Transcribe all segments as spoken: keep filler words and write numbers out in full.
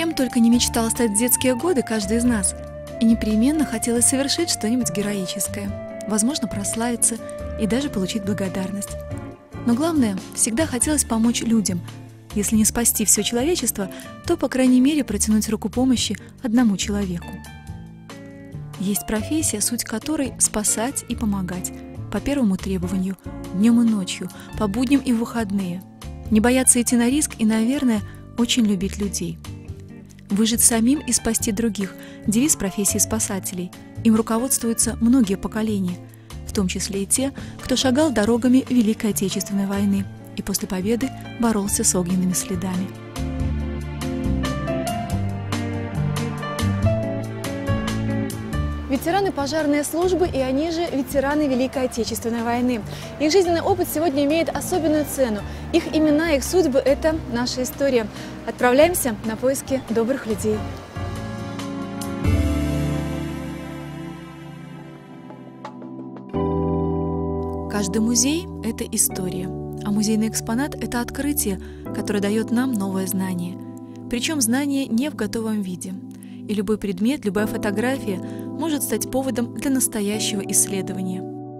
Кем только не мечтал стать в детские годы каждый из нас. И непременно хотелось совершить что-нибудь героическое. Возможно, прославиться и даже получить благодарность. Но главное, всегда хотелось помочь людям. Если не спасти все человечество, то, по крайней мере, протянуть руку помощи одному человеку. Есть профессия, суть которой — спасать и помогать. По первому требованию, днем и ночью, по будням и в выходные. Не бояться идти на риск и, наверное, очень любить людей. Выжить самим и спасти других – девиз профессии спасателей. Им руководствуются многие поколения, в том числе и те, кто шагал дорогами Великой Отечественной войны и после победы боролся с огненными следами. Ветераны пожарной службы, и они же ветераны Великой Отечественной войны. Их жизненный опыт сегодня имеет особенную цену. Их имена, их судьбы – это наша история. Отправляемся на поиски добрых людей. Каждый музей – это история, а музейный экспонат – это открытие, которое дает нам новое знание. Причем знание не в готовом виде. И любой предмет, любая фотография может стать поводом для настоящего исследования.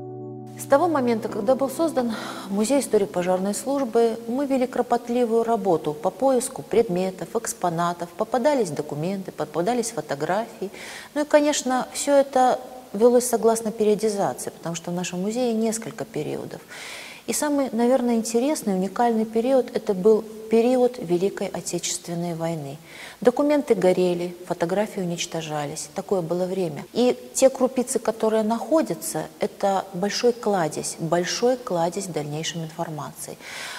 С того момента, когда был создан Музей истории пожарной службы, мы вели кропотливую работу по поиску предметов, экспонатов, попадались документы, попадались фотографии. Ну и, конечно, все это велось согласно периодизации, потому что в нашем музее несколько периодов. И самый, наверное, интересный, уникальный период – это был период Великой Отечественной войны. Документы горели, фотографии уничтожались. Такое было время. И те крупицы, которые находятся, это большой кладезь, большой кладезь дальнейшей информации.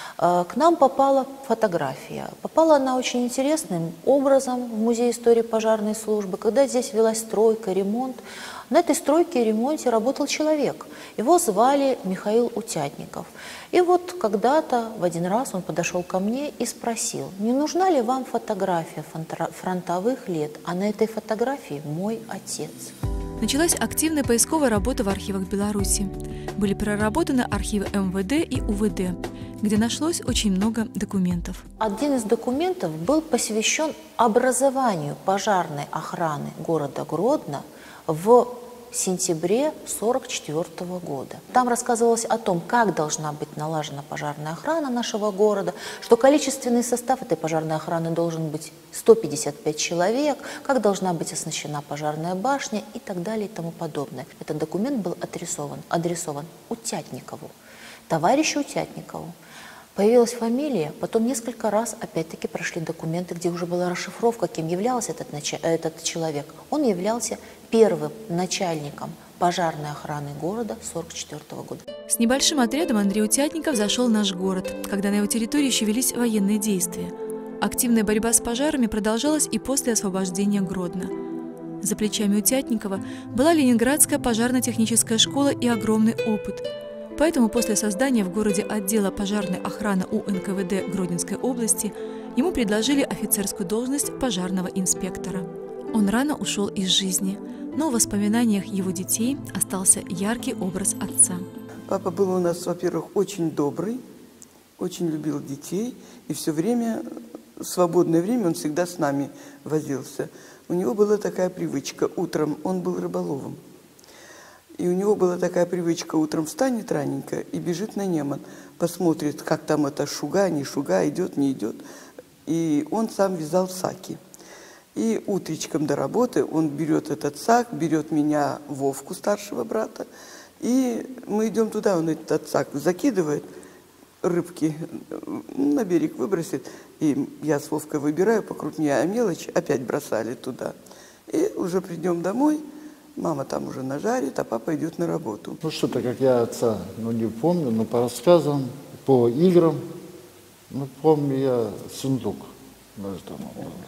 К нам попала фотография. Попала она очень интересным образом в Музей истории пожарной службы. Когда здесь велась стройка, ремонт, на этой стройке и ремонте работал человек. Его звали Михаил Утятников. И вот когда-то в один раз он подошел ко мне и спросил: не нужна ли вам фотография фронтовых лет, а на этой фотографии мой отец. Началась активная поисковая работа в архивах Беларуси. Были проработаны архивы эм вэ дэ и у вэ дэ, где нашлось очень много документов. Один из документов был посвящен образованию пожарной охраны города Гродно в сентябре сорок четвёртого года. Там рассказывалось о том, как должна быть налажена пожарная охрана нашего города, что количественный состав этой пожарной охраны должен быть сто пятьдесят пять человек, как должна быть оснащена пожарная башня и так далее и тому подобное. Этот документ был адресован, адресован Утятникову, товарищу Утятникову. Появилась фамилия, потом несколько раз опять-таки прошли документы, где уже была расшифровка, кем являлся этот, этот человек. Он являлся первым начальником пожарной охраны города сорок четвёртого года. С небольшим отрядом Андрей Утятников зашел в наш город, когда на его территории еще велись военные действия. Активная борьба с пожарами продолжалась и после освобождения Гродно. За плечами Утятникова была Ленинградская пожарно-техническая школа и огромный опыт. Поэтому после создания в городе отдела пожарной охраны у эн ка вэ дэ Гродненской области ему предложили офицерскую должность пожарного инспектора. Он рано ушел из жизни, но в воспоминаниях его детей остался яркий образ отца. Папа был у нас, во-первых, очень добрый, очень любил детей, и все время, в свободное время он всегда с нами возился. У него была такая привычка, утром он был рыболовом. И у него была такая привычка: утром встанет раненько и бежит на Неман, посмотрит, как там эта шуга, не шуга, идет, не идет. И он сам вязал саки. И утречком до работы он берет этот сак, берет меня, Вовку, старшего брата, и мы идем туда, он этот сак закидывает, рыбки на берег выбросит, и я с Вовкой выбираю покрупнее, а мелочь опять бросали туда. И уже придем домой. Мама там уже нажарит, а папа идет на работу. Ну что-то, как я отца, ну не помню, но по рассказам, по играм, ну помню я сундук. Даже там,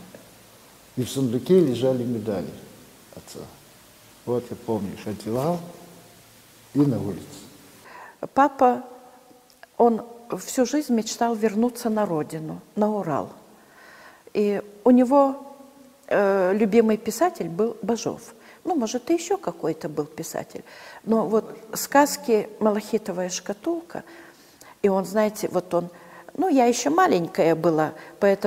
и в сундуке лежали медали отца. Вот я помню, одевал и на улице. Папа, он всю жизнь мечтал вернуться на родину, на Урал. И у него э, любимый писатель был Бажов. Ну, может, и еще какой-то был писатель. Но вот сказки «Малахитовая шкатулка», и он, знаете, вот он, ну, я еще маленькая была, поэтому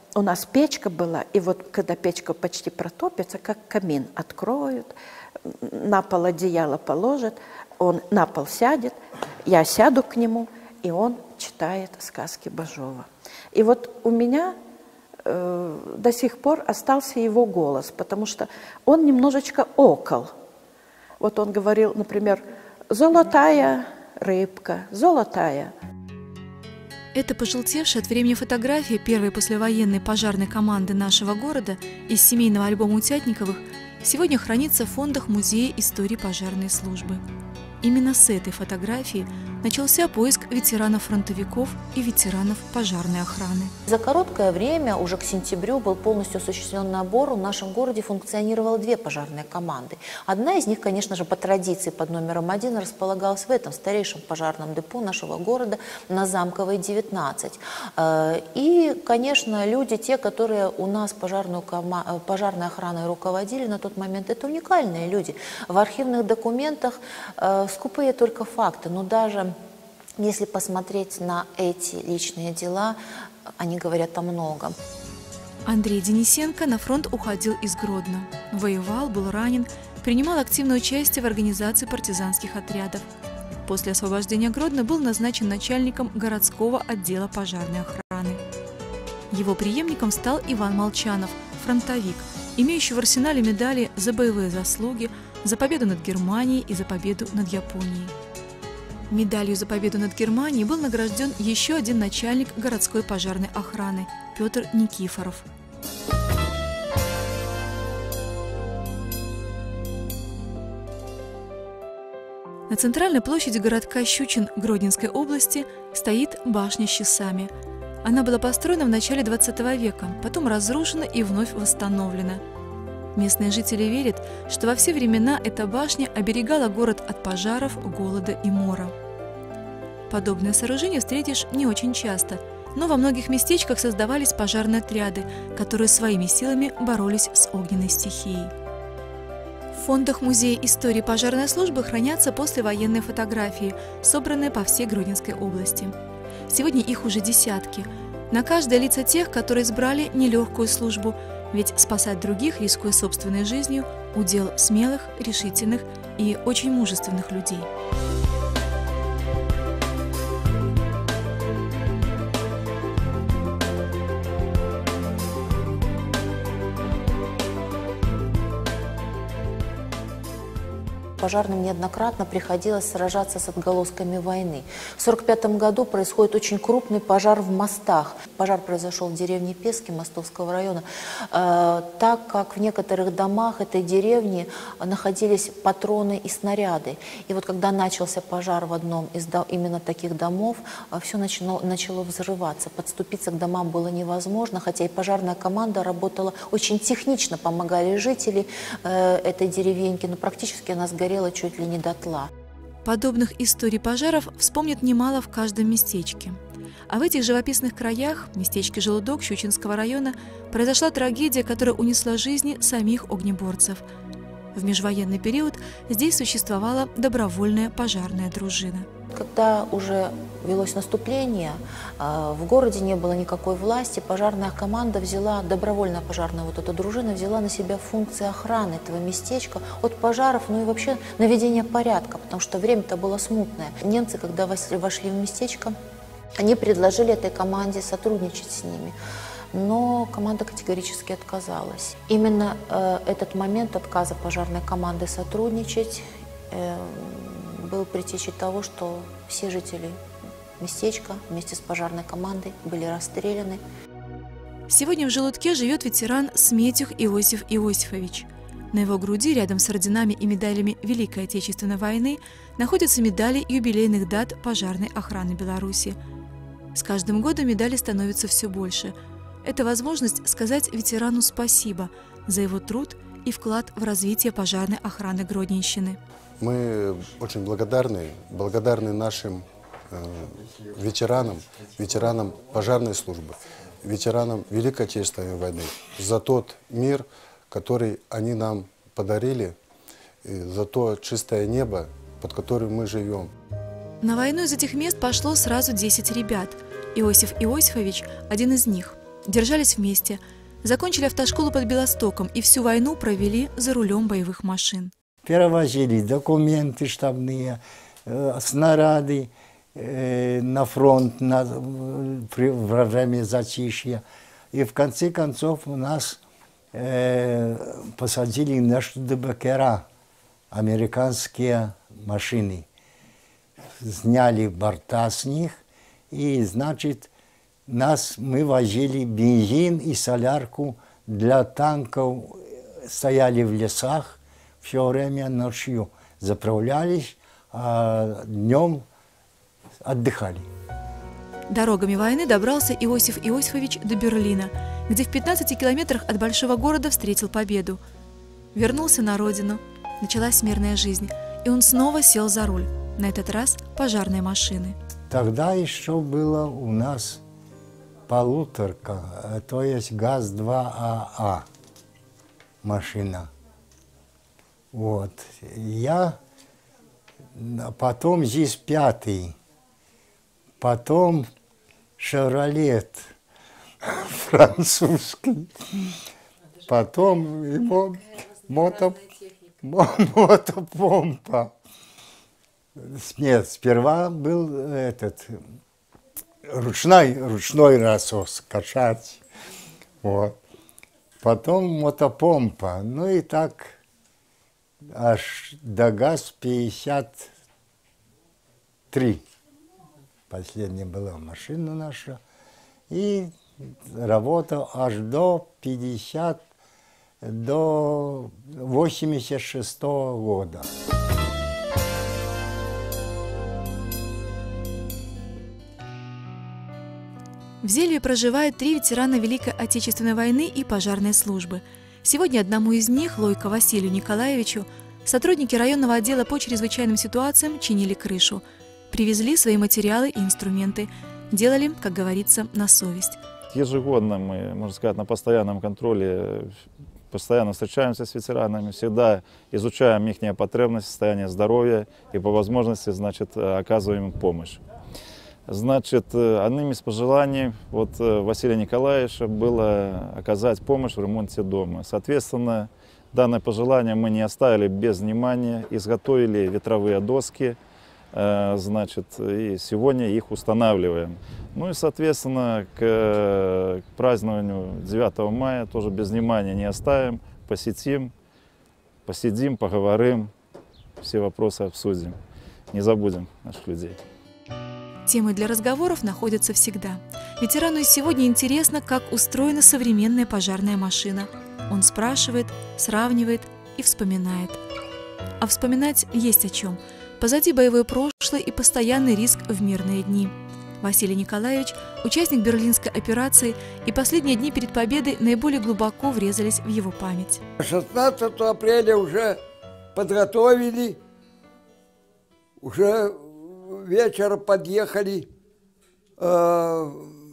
у нас печка была, и вот когда печка почти протопится, как камин откроют, на пол одеяло положат, он на пол сядет, я сяду к нему, и он читает сказки Бажова. И вот у меня э, до сих пор остался его голос, потому что он немножечко окол. Вот он говорил, например, «Золотая рыбка, золотая». Это пожелтевшая от времени фотография первой послевоенной пожарной команды нашего города из семейного альбома Утятниковых сегодня хранится в фондах Музея истории пожарной службы. Именно с этой фотографии начался поиск ветеранов-фронтовиков и ветеранов пожарной охраны. За короткое время, уже к сентябрю, был полностью осуществлен набор. В нашем городе функционировало две пожарные команды. Одна из них, конечно же, по традиции под номером один располагалась в этом старейшем пожарном депо нашего города на Замковой, девятнадцать. И, конечно, люди, те, которые у нас пожарную кома... пожарной охраной руководили на тот момент, это уникальные люди. В архивных документах скупые только факты, но даже если посмотреть на эти личные дела, они говорят о многом. Андрей Денисенко на фронт уходил из Гродно. Воевал, был ранен, принимал активное участие в организации партизанских отрядов. После освобождения Гродно был назначен начальником городского отдела пожарной охраны. Его преемником стал Иван Молчанов, фронтовик, имеющий в арсенале медали за боевые заслуги, за победу над Германией и за победу над Японией. Медалью за победу над Германией был награжден еще один начальник городской пожарной охраны – Петр Никифоров. На центральной площади городка Щучин Гродненской области стоит башня с часами. Она была построена в начале двадцатого века, потом разрушена и вновь восстановлена. Местные жители верят, что во все времена эта башня оберегала город от пожаров, голода и мора. Подобное сооружение встретишь не очень часто, но во многих местечках создавались пожарные отряды, которые своими силами боролись с огненной стихией. В фондах Музея истории пожарной службы хранятся послевоенные фотографии, собранные по всей Гродненской области. Сегодня их уже десятки. На каждое лица тех, которые избрали нелегкую службу, ведь спасать других, рискуя собственной жизнью, удел смелых, решительных и очень мужественных людей. Пожарным неоднократно приходилось сражаться с отголосками войны. В сорок пятом году происходит очень крупный пожар в мостах. Пожар произошел в деревне Пески Мостовского района, э, так как в некоторых домах этой деревни находились патроны и снаряды. И вот когда начался пожар в одном из до, именно таких домов, э, все начало, начало взрываться. Подступиться к домам было невозможно, хотя и пожарная команда работала очень технично, помогали жители э, этой деревеньки, но практически она сгорела чуть ли не дотла. Подобных историй пожаров вспомнят немало в каждом местечке. А в этих живописных краях, местечке Желудок Щучинского района, произошла трагедия, которая унесла жизни самих огнеборцев. В межвоенный период здесь существовала добровольная пожарная дружина. Когда уже велось наступление, в городе не было никакой власти, пожарная команда взяла, добровольная пожарная вот эта дружина взяла на себя функции охраны этого местечка от пожаров, ну и вообще наведения порядка, потому что время-то было смутное. Немцы, когда вошли в местечко, они предложили этой команде сотрудничать с ними. Но команда категорически отказалась. Именно э, этот момент отказа пожарной команды сотрудничать э, был предтечей того, что все жители местечка вместе с пожарной командой были расстреляны. Сегодня в Желудке живет ветеран Сметюх Иосиф Иосифович. На его груди, рядом с орденами и медалями Великой Отечественной войны, находятся медали юбилейных дат пожарной охраны Беларуси. С каждым годом медали становится все больше. Это возможность сказать ветерану спасибо за его труд и вклад в развитие пожарной охраны Гродненщины. Мы очень благодарны, благодарны нашим э, ветеранам, ветеранам пожарной службы, ветеранам Великой Отечественной войны за тот мир, который они нам подарили, за то чистое небо, под которым мы живем. На войну из этих мест пошло сразу десять ребят. Иосиф Иосифович – один из них. Держались вместе, закончили автошколу под Белостоком и всю войну провели за рулем боевых машин. Перевозили документы штабные, э, снаряды э, на фронт на, при, во время затишья. И в конце концов у нас э, посадили на Штудебекера американские машины. Сняли борта с них, и, значит, нас, мы возили бензин и солярку для танков, стояли в лесах, все время ночью заправлялись, а днем отдыхали. Дорогами войны добрался Иосиф Иосифович до Берлина, где в пятнадцати километрах от большого города встретил победу. Вернулся на родину, началась мирная жизнь, и он снова сел за руль, на этот раз пожарной машины. Тогда еще было у нас полуторка, то есть ГАЗ два А А машина. Вот. Я потом здесь пятый, потом Шевролет французский, потом его мото, мотопомпа. Нет, сперва был этот ручной, ручной насос качать, вот. Потом мотопомпа, ну и так аж до ГАЗ пятьдесят три. Последняя была машина наша. И работал аж до пятьдесят, до восемьдесят шестого года. В Зельве проживают три ветерана Великой Отечественной войны и пожарной службы. Сегодня одному из них, Лойко Василию Николаевичу, сотрудники районного отдела по чрезвычайным ситуациям чинили крышу. Привезли свои материалы и инструменты. Делали, как говорится, на совесть. Ежегодно мы, можно сказать, на постоянном контроле, постоянно встречаемся с ветеранами, всегда изучаем их потребности, состояние здоровья и по возможности, значит, оказываем им помощь. Значит, одним из пожеланий вот, Василия Николаевича было оказать помощь в ремонте дома. Соответственно, данное пожелание мы не оставили без внимания, изготовили ветровые доски, значит, и сегодня их устанавливаем. Ну и, соответственно, к, к празднованию девятого мая тоже без внимания не оставим, посетим, посидим, поговорим, все вопросы обсудим, не забудем наших людей. Темы для разговоров находятся всегда. Ветерану сегодня интересно, как устроена современная пожарная машина. Он спрашивает, сравнивает и вспоминает. А вспоминать есть о чем. Позади боевое прошлое и постоянный риск в мирные дни. Василий Николаевич – участник Берлинской операции, и последние дни перед победой наиболее глубоко врезались в его память. шестнадцатого апреля уже подготовили, уже вечером подъехали, э,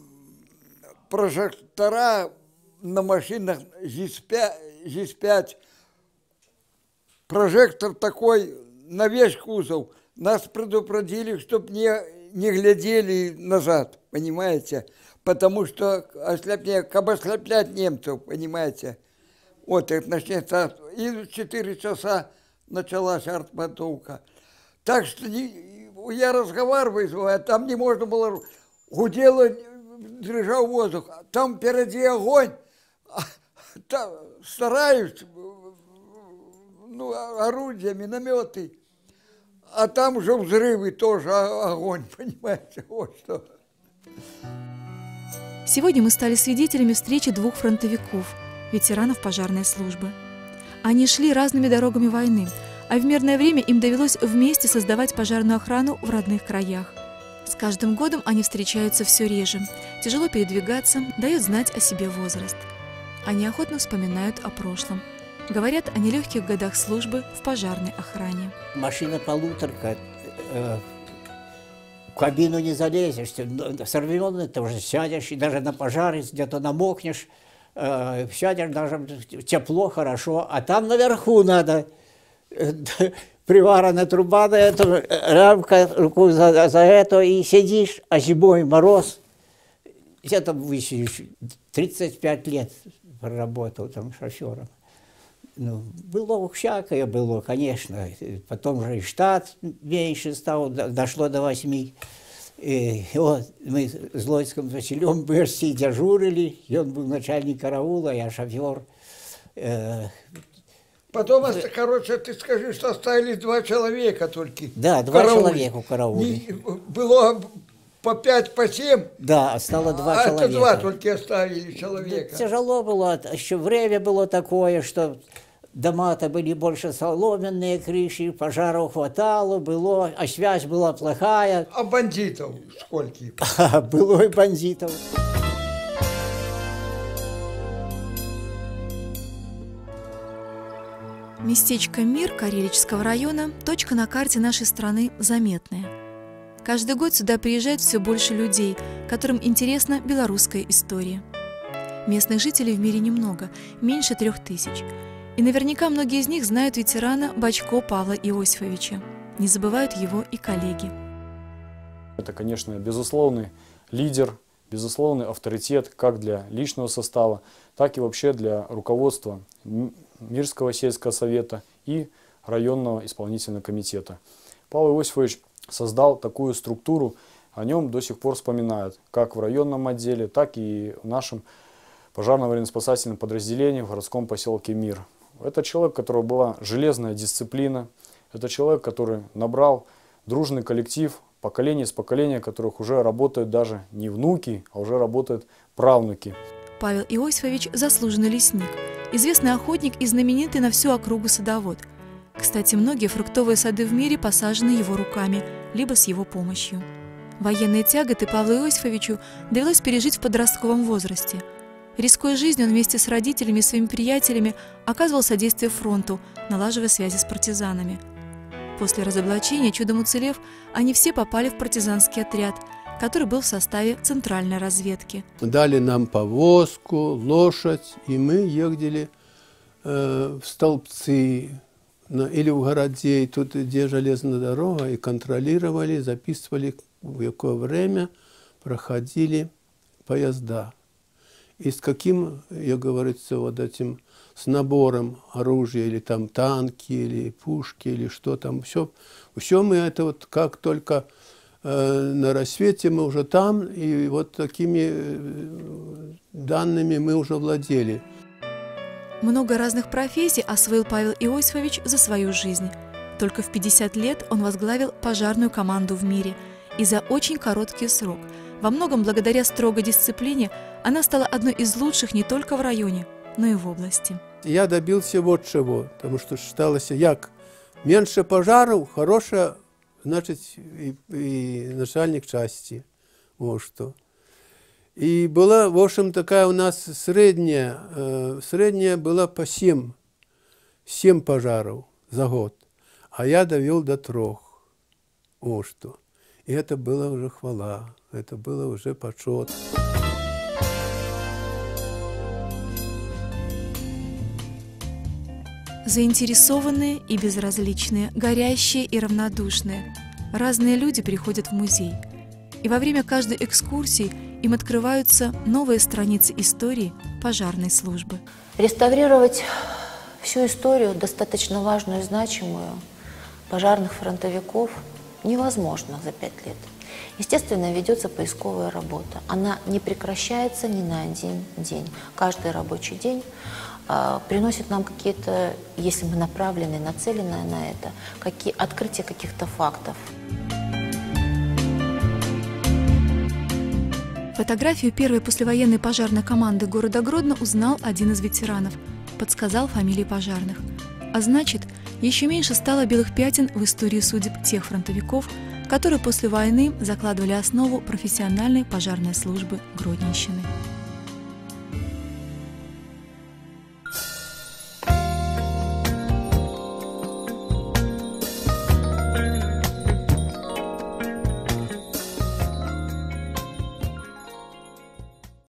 прожектора на машинах ЖИС пять, прожектор такой на весь кузов. Нас предупредили, чтобы не, не глядели назад, понимаете, потому что ослепнее, как ослеплять немцев, понимаете. Вот это начнется, и в четыре часа началась артподготовка. Так что не, я разговариваю, а там не можно было, гудело, дрожал воздух, там впереди огонь, а, там, стараюсь, ну, орудия, минометы, а там уже взрывы, тоже огонь, понимаете, вот что. Сегодня мы стали свидетелями встречи двух фронтовиков, ветеранов пожарной службы. Они шли разными дорогами войны, а в мирное время им довелось вместе создавать пожарную охрану в родных краях. С каждым годом они встречаются все реже, тяжело передвигаться, дают знать о себе возраст. Они охотно вспоминают о прошлом. Говорят о нелегких годах службы в пожарной охране. Машина полуторка, э, в кабину не залезешь, сорвённый, ты уже сядешь, и даже на пожаре где-то намокнешь, э, сядешь, даже тепло, хорошо, а там наверху надо, э, приварена труба на эту, рамка, руку за, за это, и сидишь, а зимой мороз, Я там тридцать пять лет проработал там шофером. Ну, было всякое было, конечно. Потом же и штат меньше стал, дошло до восьми. И вот мы с Лодским Василем Берси дежурили, и он был начальник караула, я шофер. Потом, короче, ты скажи, что остались два человека только. Да, два человека в карауле. Было по пять, по семь. Да, стало два а человека. Это два только оставили человека. Да, тяжело было, еще время было такое, что дома-то были больше соломенные крыши, пожаров хватало, было, а связь была плохая. А бандитов сколько? Было и бандитов. Местечко Мир Карелического района – точка на карте нашей страны заметная. Каждый год сюда приезжает все больше людей, которым интересна белорусская история. Местных жителей в мире немного, меньше трех тысяч. И наверняка многие из них знают ветерана Бачко Павла Иосифовича. Не забывают его и коллеги. Это, конечно, безусловный лидер, безусловный авторитет как для личного состава, так и вообще для руководства Мирского сельского совета и районного исполнительного комитета. Павел Иосифович создал такую структуру, о нем до сих пор вспоминают, как в районном отделе, так и в нашем пожарно-аварийно-спасательном подразделении в городском поселке Мир. Это человек, у которого была железная дисциплина, это человек, который набрал дружный коллектив, поколение из поколения, которых уже работают даже не внуки, а уже работают правнуки. Павел Иосифович – заслуженный лесник, известный охотник и знаменитый на всю округу садовод. Кстати, многие фруктовые сады в мире посажены его руками, либо с его помощью. Военные тяготы Павлу Иосифовичу довелось пережить в подростковом возрасте. Рискуя жизнью, он вместе с родителями и своими приятелями оказывал содействие фронту, налаживая связи с партизанами. После разоблачения, чудом уцелев, они все попали в партизанский отряд, который был в составе центральной разведки. Дали нам повозку, лошадь, и мы ездили э, в Столбцы на, или в городе, и тут где железная дорога, и контролировали, записывали, в какое время проходили поезда. И с каким, я говорю, вот этим, с набором оружия, или там танки, или пушки, или что там, все, все мы это вот как только э, на рассвете мы уже там, и вот такими э, данными мы уже владели. Много разных профессий освоил Павел Иосифович за свою жизнь. Только в пятьдесят лет он возглавил пожарную команду в мире, и за очень короткий срок. Во многом благодаря строгой дисциплине она стала одной из лучших не только в районе, но и в области. Я добился вот чего, потому что считалось, як меньше пожаров, хорошая, значит, и, и начальник части. Вот что. И была, в общем, такая у нас средняя, э, средняя была по семь, семь пожаров за год, а я довел до трех. Вот что. И это было уже хвала, это было уже почет. Заинтересованные и безразличные, горящие и равнодушные. Разные люди приходят в музей. И во время каждой экскурсии им открываются новые страницы истории пожарной службы. Реставрировать всю историю, достаточно важную и значимую, пожарных фронтовиков невозможно за пять лет. Естественно, ведется поисковая работа. Она не прекращается ни на один день. Каждый рабочий день э, приносит нам какие-то, если мы направлены, нацелены на это, какие, открытие каких-то фактов. Фотографию первой послевоенной пожарной команды города Гродно узнал один из ветеранов, подсказал фамилии пожарных. А значит, еще меньше стало белых пятен в истории судеб тех фронтовиков, которые после войны закладывали основу профессиональной пожарной службы Гродненщины.